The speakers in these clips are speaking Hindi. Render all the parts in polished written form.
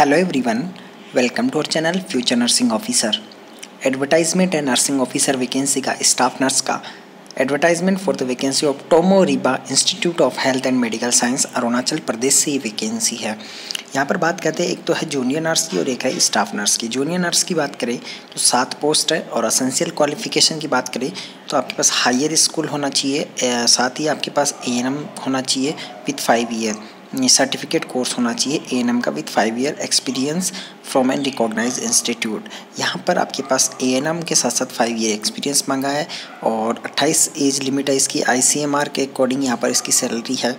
Hello everyone, welcome to our channel future nursing officer. Advertisement है नर्सिंग ऑफिसर वैकेंसी का, स्टाफ नर्स का। Advertisement for the vacancy of Tomo Riba institute of health and medical science Arunachal Pradesh से ये वैकेंसी है। यहाँ पर बात करते हैं, एक तो है जूनियर नर्स की और एक है स्टाफ नर्स की। जूनियर नर्स की बात करें तो 7 पोस्ट है और एसेंशियल क्वालिफिकेशन की बात करें तो आपके पास हायर स्कूल होना चाहिए, साथ ही आपके पास एएनएम होना चाहिए विथ 5 ईयर सर्टिफिकेट कोर्स होना चाहिए एएनएम का with 5 year experience from an recognise institute. यहाँ पर आपके पास एएनएम के साथ साथ 5 ईयर एक्सपीरियंस मांगा है और 28 एज लिमिट है इसकी। आईसीएमआर के अकॉर्डिंग यहाँ पर इसकी सैलरी है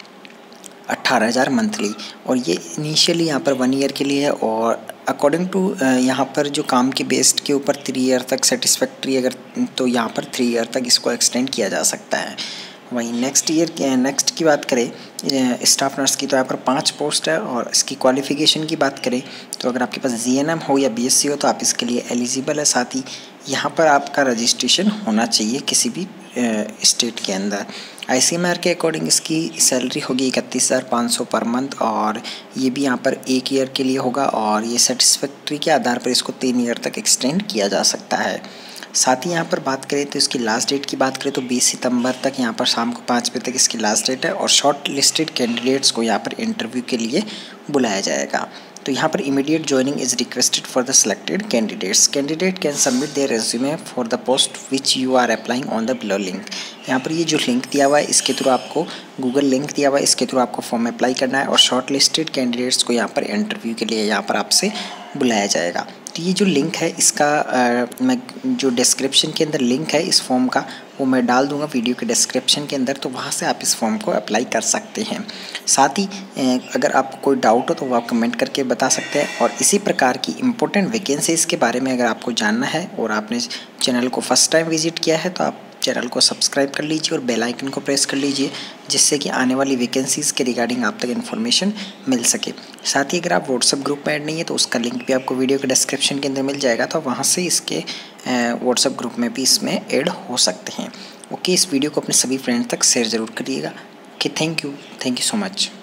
18,000 मंथली और ये इनिशियली यहाँ पर 1 ईयर के लिए है और अकॉर्डिंग टू यहाँ पर जो काम के बेस्ड के ऊपर 3 ईयर तक सेटिस्फैक्ट्री अगर तो यहाँ पर 3 ईयर तक इसको एक्सटेंड किया जा सकता है। वहीं नेक्स्ट की बात करें स्टाफ नर्स की तो यहाँ पर 5 पोस्ट है और इसकी क्वालिफ़िकेशन की बात करें तो अगर आपके पास जीएनएम हो या बीएससी हो तो आप इसके लिए एलिजिबल है। साथ ही यहाँ पर आपका रजिस्ट्रेशन होना चाहिए किसी भी स्टेट के अंदर। आईसीएमआर के अकॉर्डिंग इसकी सैलरी होगी 31,500 पर मंथ और ये भी यहाँ पर 1 ईयर के लिए होगा और ये सेटिस्फैक्ट्री के आधार पर इसको 3 ईयर तक एक्सटेंड किया जा सकता है। साथ ही यहाँ पर बात करें तो इसकी लास्ट डेट की बात करें तो 20 सितंबर तक यहाँ पर शाम को 5 बजे तक इसकी लास्ट डेट है और शॉर्ट लिस्टेड कैंडिडेट्स को यहाँ पर इंटरव्यू के लिए बुलाया जाएगा। तो यहाँ पर immediate joining is requested for the selected candidates. Candidate can submit their resume for the post which you are applying on the below link. यहाँ पर ये जो लिंक दिया हुआ है इसके थ्रू आपको गूगल लिंक दिया हुआ है, इसके थ्रू आपको फॉर्म अप्लाई करना है और शॉर्ट लिस्टेड कैंडिडेट्स को यहाँ पर इंटरव्यू के लिए यहाँ पर आपसे बुलाया जाएगा। तो ये जो लिंक है इसका मैं जो डिस्क्रिप्शन के अंदर लिंक है इस फॉर्म का वो मैं डाल दूंगा वीडियो के डिस्क्रिप्शन के अंदर, तो वहाँ से आप इस फॉर्म को अप्लाई कर सकते हैं। साथ ही अगर आपको कोई डाउट हो तो वो आप कमेंट करके बता सकते हैं और इसी प्रकार की इम्पोर्टेंट वैकेंसीज़ के बारे में अगर आपको जानना है और आपने चैनल को फर्स्ट टाइम विजिट किया है तो आप चैनल को सब्सक्राइब कर लीजिए और बेल आइकन को प्रेस कर लीजिए जिससे कि आने वाली वैकेंसीज़ के रिगार्डिंग आप तक इन्फॉर्मेशन मिल सके। साथ ही अगर आप व्हाट्सएप ग्रुप में ऐड नहीं है तो उसका लिंक भी आपको वीडियो के डिस्क्रिप्शन के अंदर मिल जाएगा, तो वहाँ से इसके व्हाट्सएप ग्रुप में भी इसमें ऐड हो सकते हैं। ओके, इस वीडियो को अपने सभी फ्रेंड्स तक शेयर ज़रूर करिएगा। Okay, thank you so much.